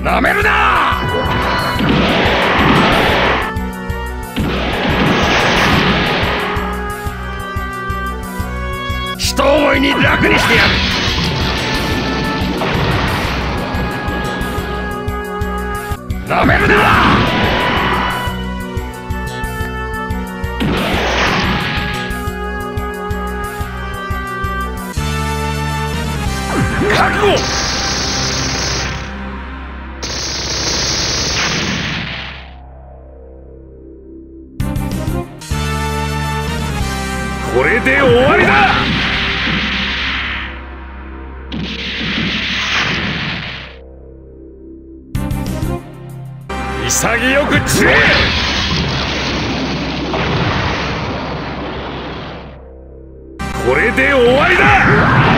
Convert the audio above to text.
なめるな。一思いに楽にしてやる。なめるな。覚悟。これで終わりだ。潔く散れ。これで終わりだ。